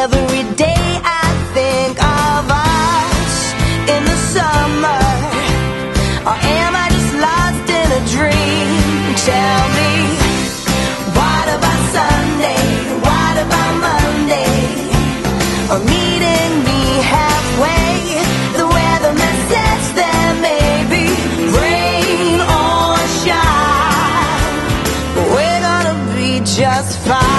Every day I think of us in the summer. Or am I just lost in a dream? Tell me, what about Sunday? What about Monday? Or meeting me halfway? The weatherman says there may be rain or shine, but we're gonna be just fine.